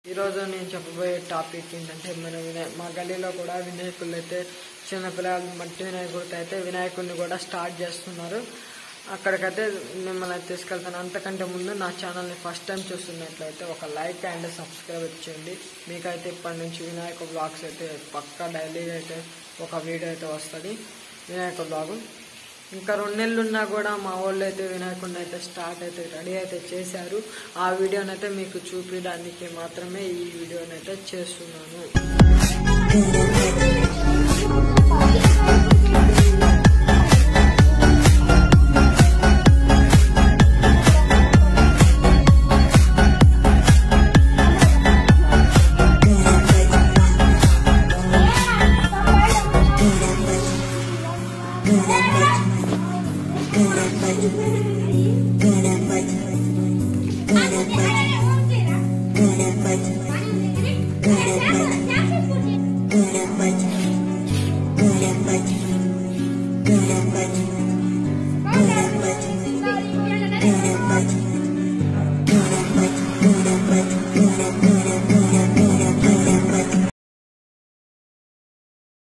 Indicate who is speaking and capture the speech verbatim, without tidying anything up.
Speaker 1: ఈరోజు నేను చెప్పబోయే టాపిక్ ఏంటంటే మన వినాయ మా గల్లీలో కూడా వినాయకులు అయితే చిన్నపిల్లలు మట్టి వినాయకుడితో అయితే వినాయకుడిని కూడా స్టార్ట్ చేస్తున్నారు. అక్కడికైతే మిమ్మల్ని అయితే తీసుకెళ్తాను. అంతకంటే ముందు నా ఛానల్ని ఫస్ట్ టైం చూస్తున్నట్లయితే ఒక లైక్ అండ్ సబ్స్క్రైబ్ చేయండి. మీకైతే ఇప్పటి నుంచి వినాయక బ్లాగ్స్ అయితే పక్కా డైలీ అయితే ఒక వీడియో అయితే వస్తుంది వినాయక బ్లాగు. ఇంకా రెండు నెలలు ఉన్నా కూడా మా వాళ్ళు అయితే వినాయకుడిని అయితే స్టార్ట్ అయితే రెడీ అయితే చేశారు. ఆ వీడియోనైతే మీకు చూపించడానికి మాత్రమే ఈ వీడియోనైతే చేస్తున్నాను. Good